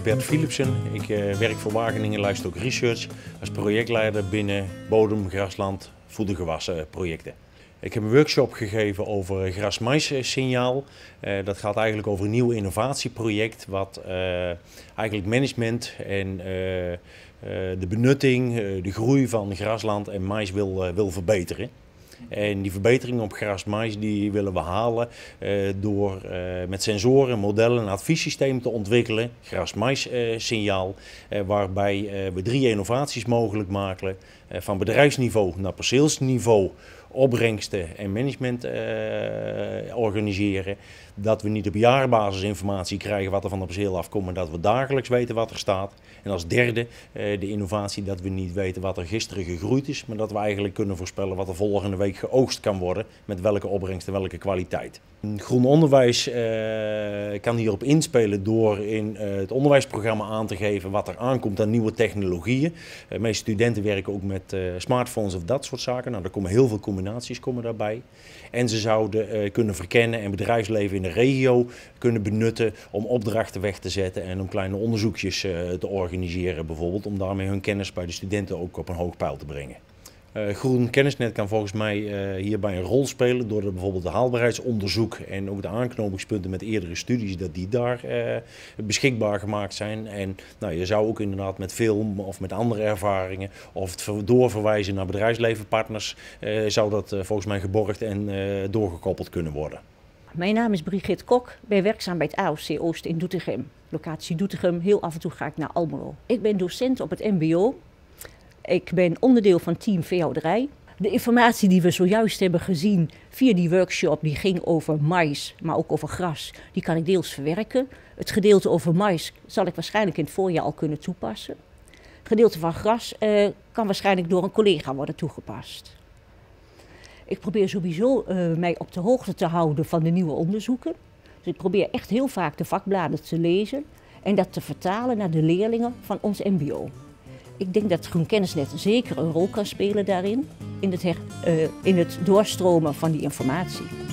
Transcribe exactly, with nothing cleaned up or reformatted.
Bert Philipsen. Ik uh, werk voor Wageningen Livestock Research als projectleider binnen bodem, grasland, voedergewassen projecten. Ik heb een workshop gegeven over gras-mais-signaal. Uh, dat gaat eigenlijk over een nieuw innovatieproject wat uh, eigenlijk management en uh, uh, de benutting, uh, de groei van grasland en mais wil, uh, wil verbeteren. En die verbetering op gras-mais die willen we halen uh, door uh, met sensoren, modellen een adviessysteem te ontwikkelen, gras-mais-signaal, uh, waarbij uh, we drie innovaties mogelijk maken, uh, van bedrijfsniveau naar perceelsniveau, opbrengsten en management uh, organiseren. Dat we niet op jaarbasis informatie krijgen wat er van de perceel afkomt, maar dat we dagelijks weten wat er staat. En als derde uh, de innovatie dat we niet weten wat er gisteren gegroeid is, maar dat we eigenlijk kunnen voorspellen wat er volgende week geoogst kan worden, met welke opbrengst en welke kwaliteit. Groen onderwijs uh, kan hierop inspelen door in uh, het onderwijsprogramma aan te geven wat er aankomt aan nieuwe technologieën. Uh, de meeste studenten werken ook met uh, smartphones of dat soort zaken. Nou, er komen heel veel combinaties komen daarbij. En ze zouden uh, kunnen verkennen en bedrijfsleven in de regio kunnen benutten om opdrachten weg te zetten en om kleine onderzoekjes uh, te organiseren bijvoorbeeld, om daarmee hun kennis bij de studenten ook op een hoog peil te brengen. Uh, Groen Kennisnet kan volgens mij uh, hierbij een rol spelen door bijvoorbeeld de haalbaarheidsonderzoek en ook de aanknopingspunten met eerdere studies, dat die daar uh, beschikbaar gemaakt zijn. En nou, je zou ook inderdaad met film of met andere ervaringen of het doorverwijzen naar bedrijfslevenpartners uh, zou dat uh, volgens mij geborgd en uh, doorgekoppeld kunnen worden. Mijn naam is Brigitte Kok, ik ben werkzaam bij het A O C Oost in Doetinchem. Locatie Doetinchem, heel af en toe ga ik naar Almelo. Ik ben docent op het M B O. Ik ben onderdeel van team veehouderij. De informatie die we zojuist hebben gezien via die workshop, die ging over mais, maar ook over gras, die kan ik deels verwerken. Het gedeelte over mais zal ik waarschijnlijk in het voorjaar al kunnen toepassen. Het gedeelte van gras uh, kan waarschijnlijk door een collega worden toegepast. Ik probeer sowieso uh, mij op de hoogte te houden van de nieuwe onderzoeken. Dus ik probeer echt heel vaak de vakbladen te lezen en dat te vertalen naar de leerlingen van ons M B O. Ik denk dat Groen Kennisnet zeker een rol kan spelen daarin, in het, her, uh, in het doorstromen van die informatie.